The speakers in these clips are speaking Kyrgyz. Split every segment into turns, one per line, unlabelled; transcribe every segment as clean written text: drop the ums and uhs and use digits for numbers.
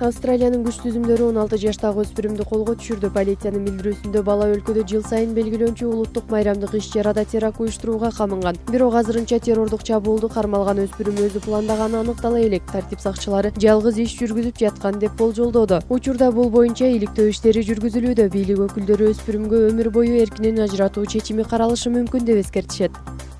Австралиянын күч түзүмдөрү 16 жаштагы өспүрүмдү колго түшүрдү. Полициянын билдирүүсүндө бала өлкөдө жыл сайын белгиленчү улуттук майрамдык иш-чарада теракт уюштурууга камынган. Бирок азырынча террордук чабуулду кармалган өспүрүм өзү пландаганы аныктала элек. Тартип сакчылары жалгыз иш жүргүзүп жаткан деп болжолдоодо. Учурда бул боюнча иликтөө иштери жүргүзүлүүдө. Бийлик өкүлдөрү өспүрүмгө өмүр бою эркинен ажыратуу чечими каралышы мүмкүн деп эскертишет.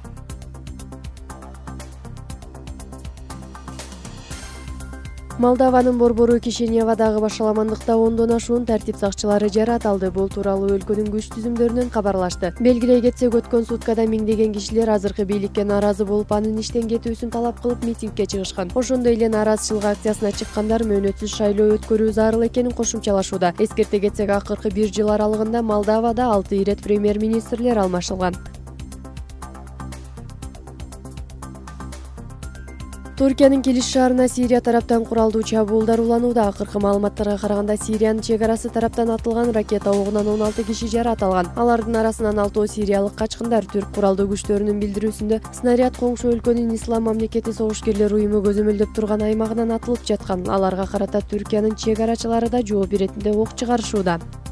Молдованын борбору Кишиневадагы башаламандыкта 10дон ашуун тартип сакчылары жараат алды. Бул тууралуу өлкөнүн күч түзүмдөрүнөн кабарлашты. Белгилей кетсек, өткөн суткада миңдеген кишилер азыркы бийликке нааразы болуп, анын иштен кетүүсүн талап кылып митингге чыгышкан. Ошондой эле нааразычылык акциясына чыккандар мөөнөтсүз шайлоо өткөрүү зарыл экенин кошумчалашууда. Эскерте кетсек, акыркы 1 жыл аралыгында Молдовада 6 ирет премьер-министрлер алмашылган. Туркиянын Килиш шаарына Сирия тараптан куралдуу чабуулдар уланууда. Акыркы маалыматтарга караганда, Сириянын чек арасы тараптан атылган ракета огунан 16 киши жараат алган. Алардын арасынан 6 сириялык качкындар. Түрк куралдуу күчтөрүнүн билдирүүсүндө, снаряд коңшу өлкөнүн Ислам мамлекети согушкерлер уюму көзөмөлдөп турган аймагынан атылып жаткан. Аларга карата Түркиянын чек арачылары да жооп иретинде ок чыгарышууда.